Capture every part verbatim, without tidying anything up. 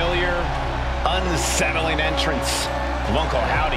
familiar, unsettling entrance of Uncle Howdy.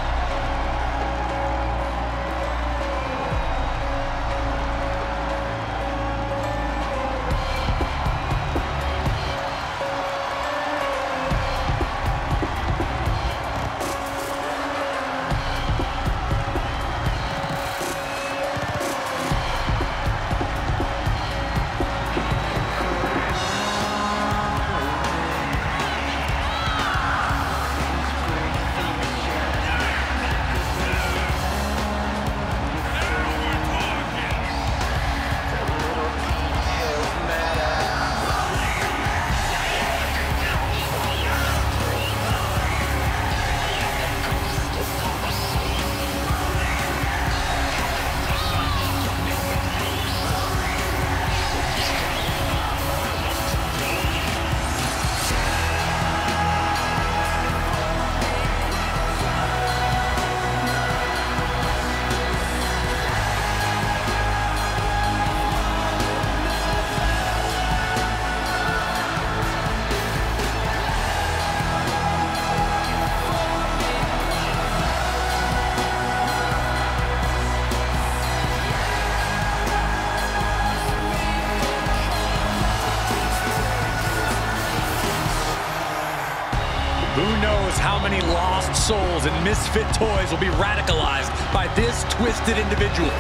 Who knows how many lost souls and misfit toys will be radicalized by this twisted individual.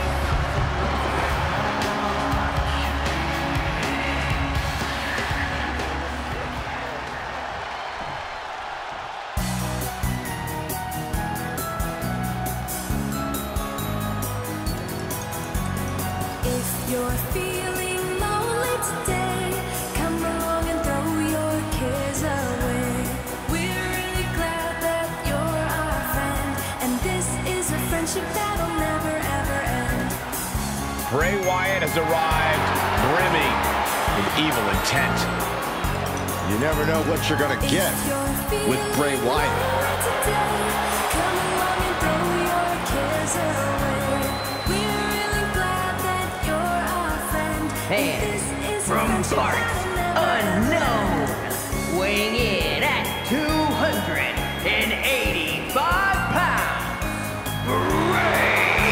If you're feeling lonely today, come along and throw your cares away. We're really glad that you're our friend, and this is a friendship that'll never ever end. Bray Wyatt has arrived, brimming with evil intent. You never know what you're gonna get with Bray Wyatt. Today, come along and throw your cares away. We're really glad that you're our friend. And from parts unknown, weighing in at two hundred eighty-five pounds, Bray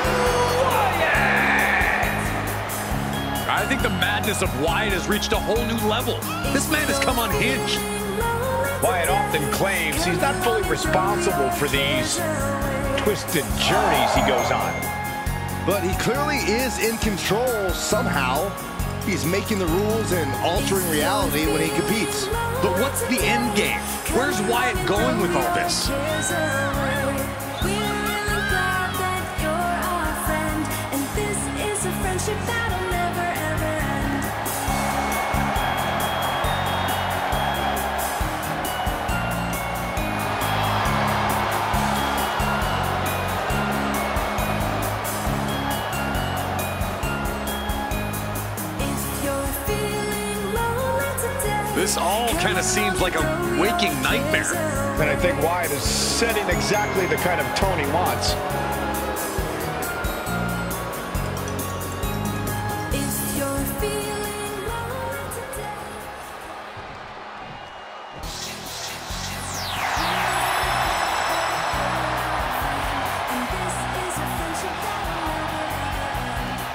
Wyatt! I think the madness of Wyatt has reached a whole new level. This man has come unhinged. Wyatt often claims he's not fully responsible for these twisted journeys he goes on. But he clearly is in control somehow. He's making the rules and altering reality when he competes. But what's the end game? Where's Wyatt going with all this? That'll never ever end. If you're feeling lonely today, This all kind of seems like a waking nightmare. And I think Wyatt is setting exactly the kind of tone he wants. if you're feeling lonely today. And this is a friendship that'll never ever end.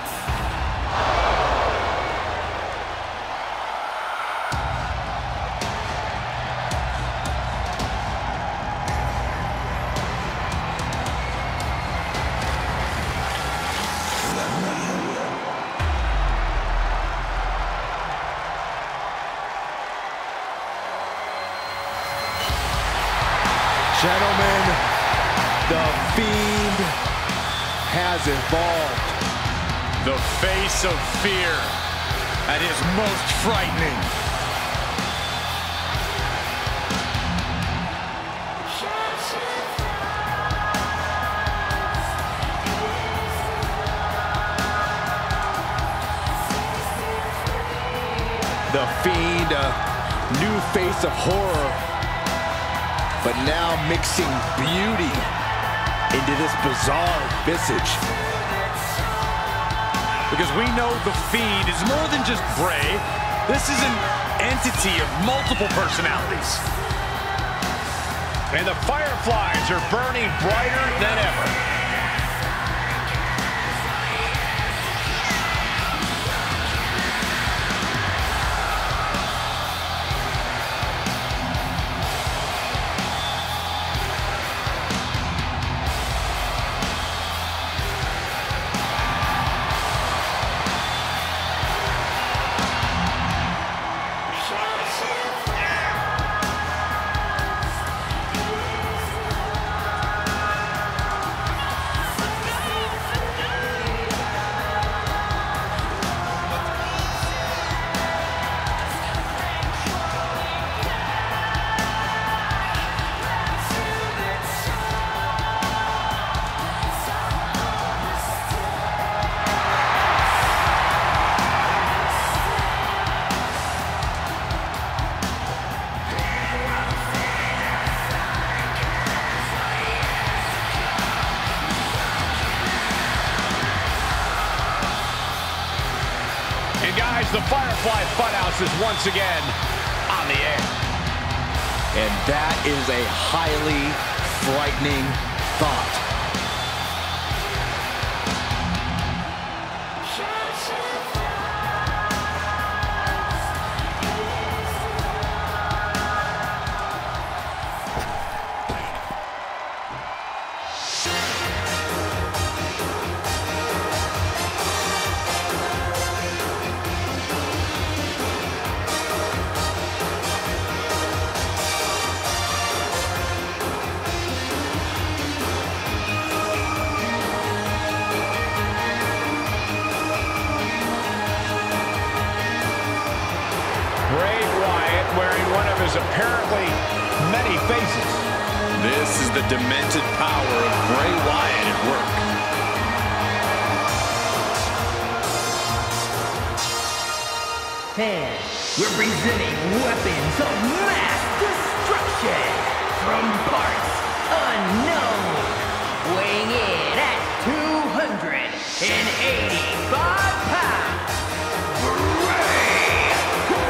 Gentlemen, the Fiend has evolved. The face of fear at his most frightening. The Fiend, a new face of horror, but now mixing beauty into this bizarre visage. Because we know the Fiend is more than just Bray. This is an entity of multiple personalities. And the fireflies are burning brighter than ever. And guys, the Firefly Funhouse is once again on the air. And that is a highly frightening thought. Bray Wyatt wearing one of his apparently many faces. This is the demented power of Bray Wyatt at work. And representing weapons of mass destruction from parts unknown, weighing in at two hundred eighty-five pounds, Bray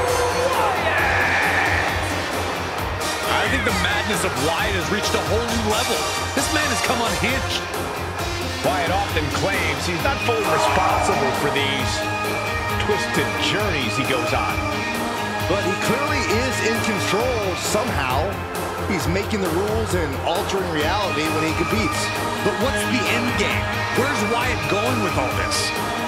Wyatt! I think the madness of Wyatt has reached a whole new level. This man has come unhinged. Wyatt often claims he's not fully responsible for these twisted journeys he goes on. But he clearly is in control somehow. He's making the rules and altering reality when he competes. But what's the end game? Where's Wyatt going with all this?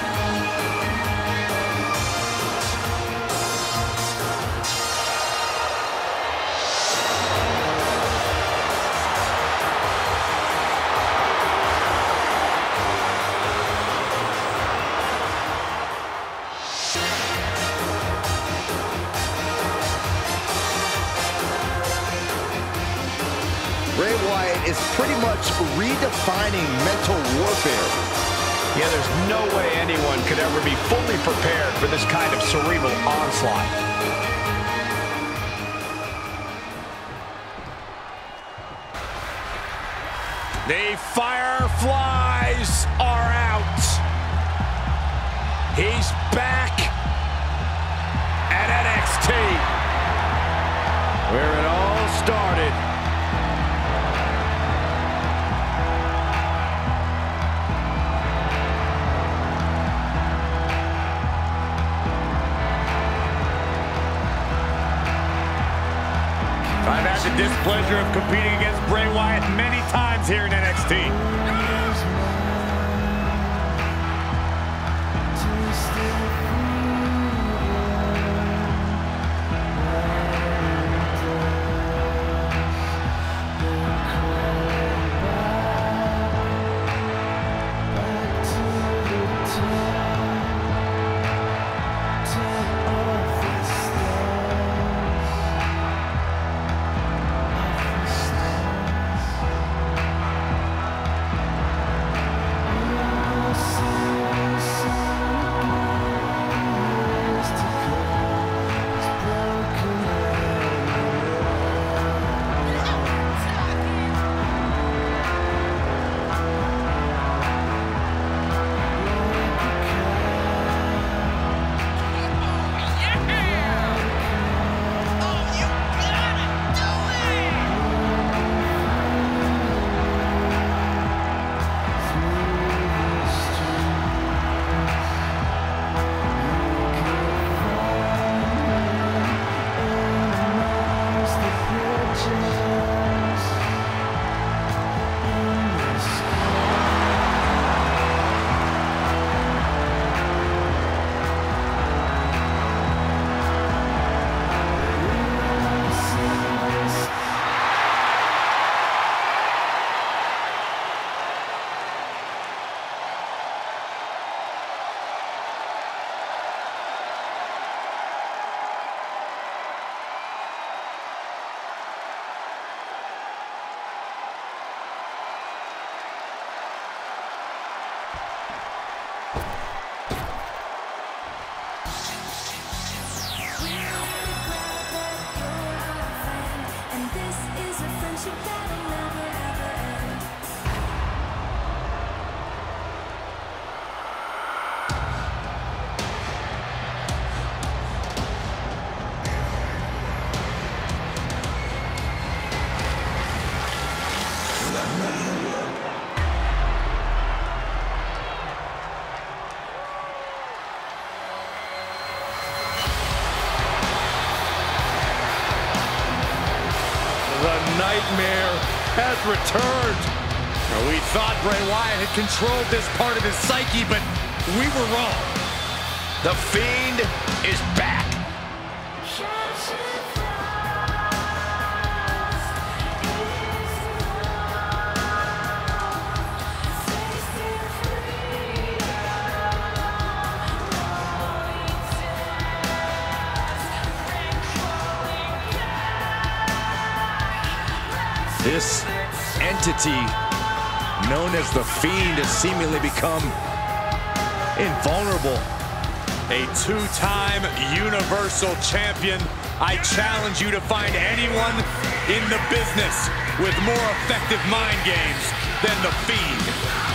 Bray Wyatt is pretty much redefining mental warfare. Yeah, there's no way anyone could ever be fully prepared for this kind of cerebral onslaught. The Fireflies are out. He's back at N X T, where it all started. I've had the displeasure of competing against Bray Wyatt many times here in N X T. friendship that'll never ever end. The nightmare has returned. Now, we thought Bray Wyatt had controlled this part of his psyche, but we were wrong. The Fiend is back. This entity known as the Fiend has seemingly become invulnerable. A two-time Universal Champion. I challenge you to find anyone in the business with more effective mind games than the Fiend.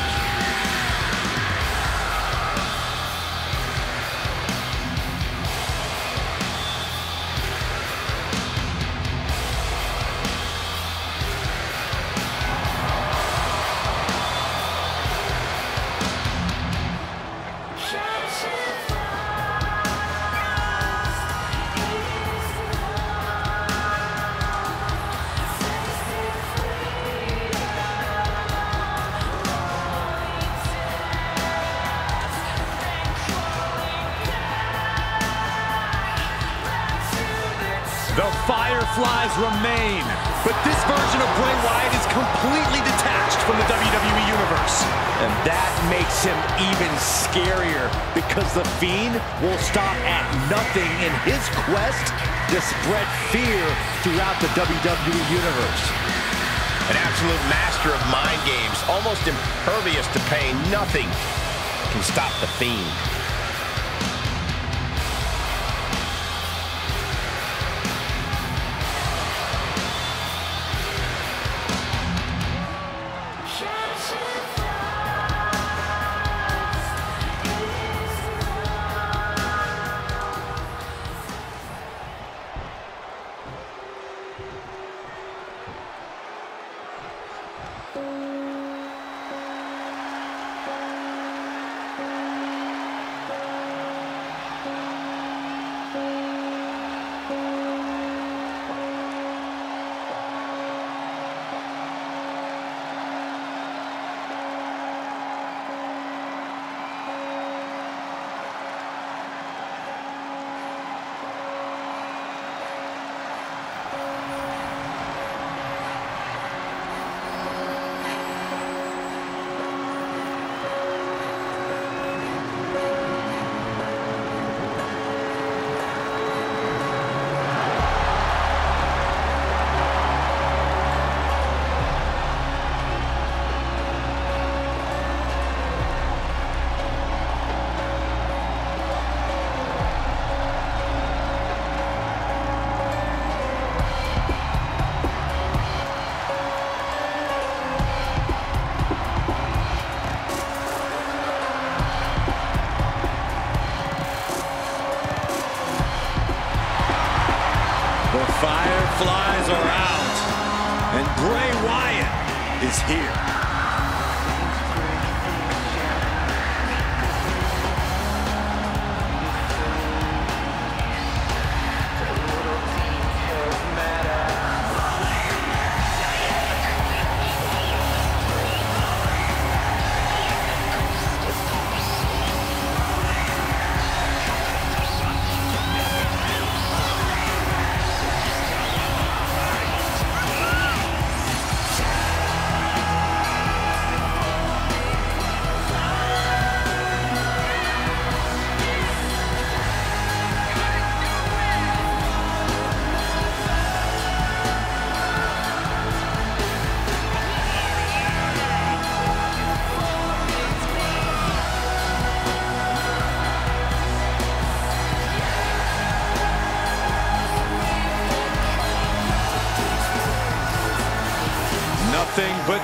The Fireflies remain, but this version of Bray Wyatt is completely detached from the W W E Universe. And that makes him even scarier because the Fiend will stop at nothing in his quest to spread fear throughout the W W E Universe. An absolute master of mind games, almost impervious to pain. Nothing can stop the Fiend. Fireflies are out, and Bray Wyatt is here.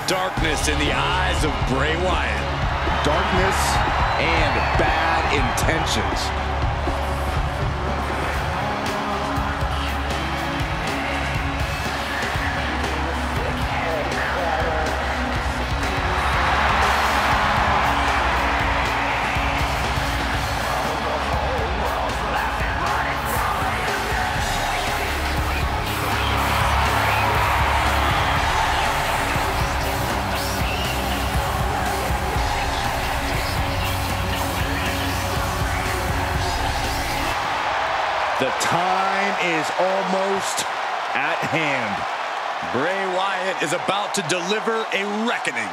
darkness in the eyes of Bray Wyatt. Darkness and bad intentions. The time is almost at hand. Bray Wyatt is about to deliver a reckoning.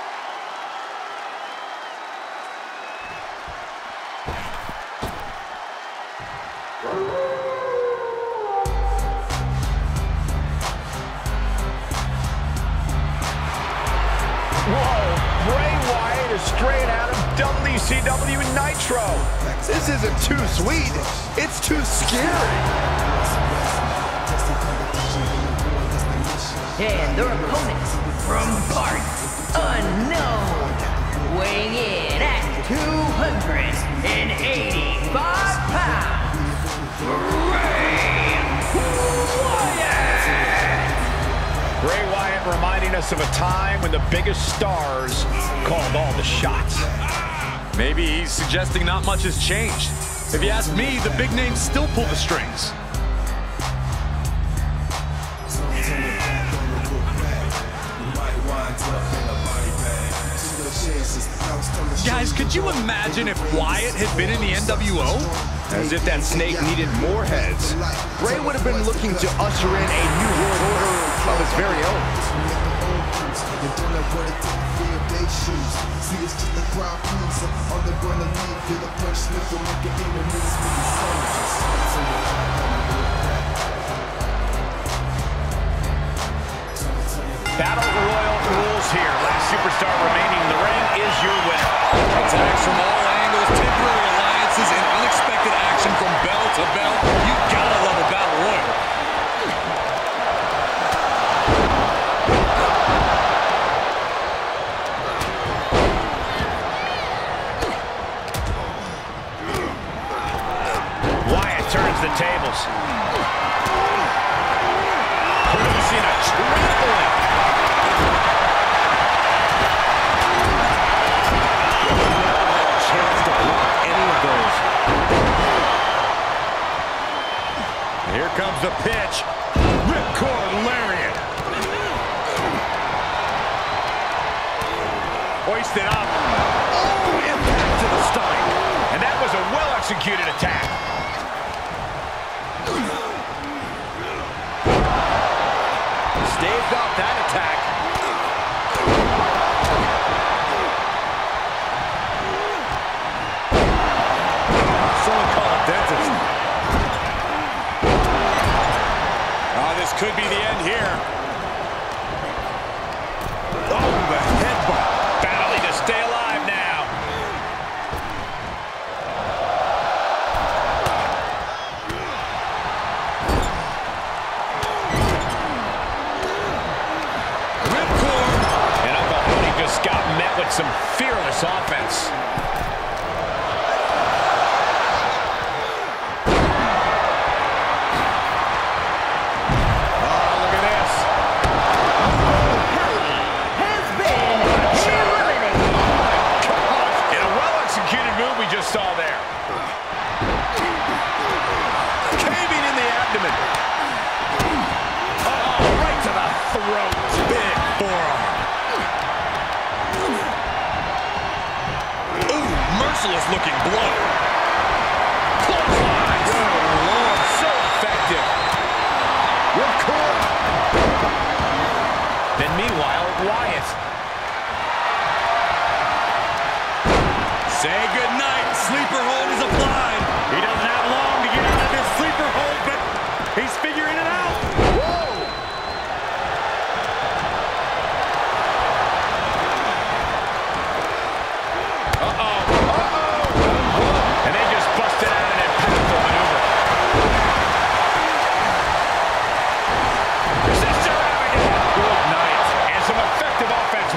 Whoa, Bray Wyatt is straight out of W C W Nitro. This isn't too sweet, it's too scary. And their opponent from parts unknown, weighing in at two hundred eighty-five pounds, Bray Wyatt! Bray Wyatt reminding us of a time when the biggest stars called all the shots. Maybe he's suggesting not much has changed. If you ask me, the big names still pull the strings. Guys, could you imagine if Wyatt had been in the N W O? As if that snake needed more heads. Bray would have been looking to usher in a new world order of his very own. Battle Royal rules here. Last superstar remaining in the ring is your winner. Attacks from all angles, temporary alliances, and unexpected action from bell to bell. You gotta love a Battle Royal. Wyatt turns the tables. Producing a trampling. Chance to block any of those. Here comes the pitch. Ripcord lariat. Hoisted up. Oh, impact to the stomach. And that was a well-executed attack. Staved off that attack. Someone call a dentist. Oh, this could be the end here. Oh, the headbutt. Battling to stay alive now. Ripcord. And Uncle Howdy just got met with some fearless offense. Just saw there. Caving in the abdomen. Oh, right to the throat. Big forearm. Ooh, merciless looking blow. Clothesline. Oh, Lord, so effective. Ripcord. Then meanwhile, Wyatt. Say goodnight. Sleeper hold is applied. He doesn't have long to get out of this sleeper hold, but he's figuring it out. Whoa! Uh-oh. Uh-oh. And they just busted out an impactful maneuver. Sister Abigail. Good night. And some effective offense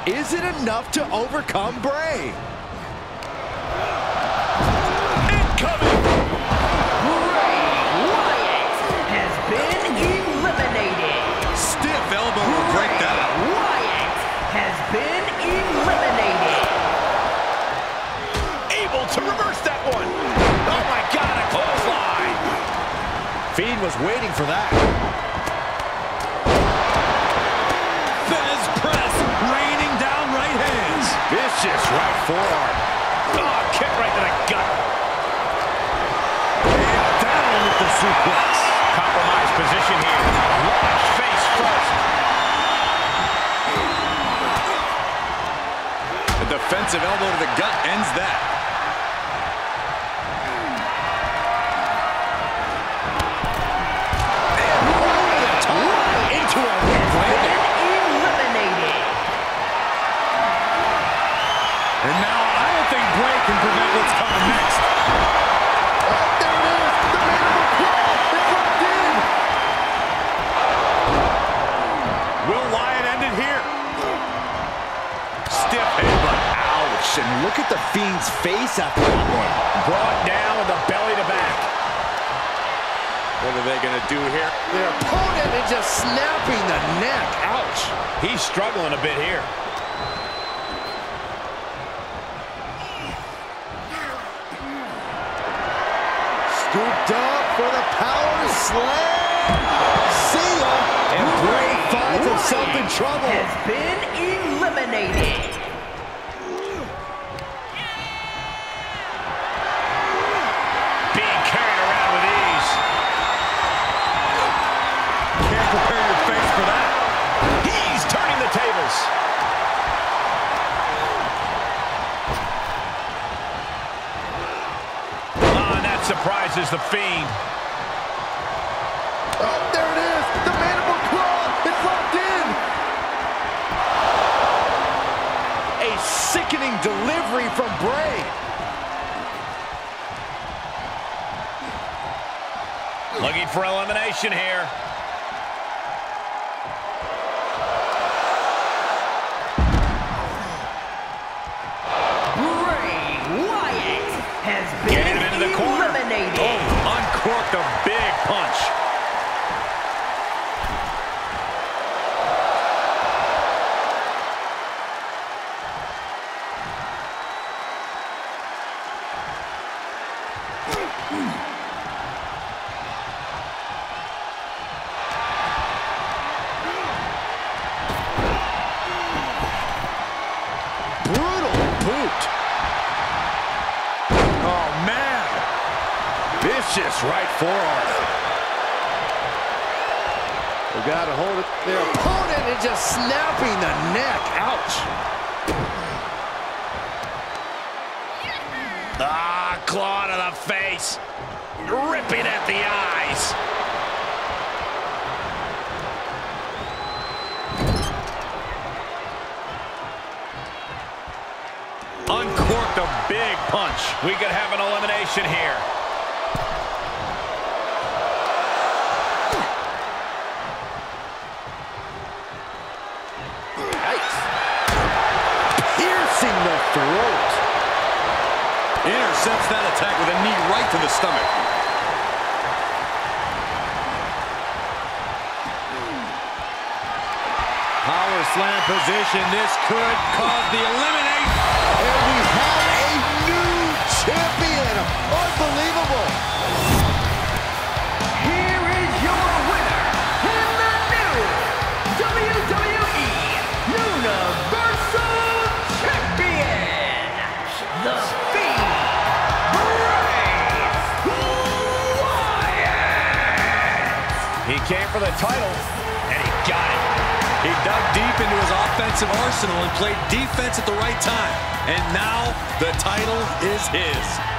is it enough to overcome Bray? Incoming! Bray Wyatt has been eliminated. Stiff elbow will break that up. Bray Wyatt has been eliminated. Able to reverse that one. Oh my God, a clothesline. Fiend was waiting for that. Fez press, raining down right hands. Vicious right forearm. Oh, kick right to the gut. And down with the suplex. Compromised position here. Launch face first. A defensive elbow to the gut ends that. Into a Been eliminated. And now I don't think Bray can prevent what's coming next. There it is. The mandible claw. It's locked in. Will Wyatt end it here? Stiff headbutt. Ouch. And look at the Fiend's face after that one. Brought down with the belly to back. What are they going to do here? Their opponent is just snapping the neck. Ouch. He's struggling a bit here. Scooped up for the power slam. See ya. And Bray finds himself in trouble. Has been eliminated. Being carried around with ease. Can't prepare your face for that. He's turning the tables. Ah, and that surprises the Fiend. Oh, there it is. The mandible claw. It's locked in. A sickening delivery from Bray. Looking for elimination here. Bray Wyatt has Get been him into the corner. eliminated. Oh, uncorked a big punch. Brutal boot. Oh, man. Vicious right forearm. They got to hold it. Their opponent is just snapping the neck. Ouch. Ah, claw to the face. Ripping at the eyes. Uncorked a big punch. We could have an elimination here. Yikes. Piercing the throat. Intercepts that attack with a knee right to the stomach. Power slam position. This could cause the elimination. And we have a new champion. Unbelievable. Here is your winner and the new W W E Universal Champion, the Fiend, Bray Wyatt. He came for the title, and he got it. He dug deep into his offensive arsenal and played defense at the right time. And now the title is his.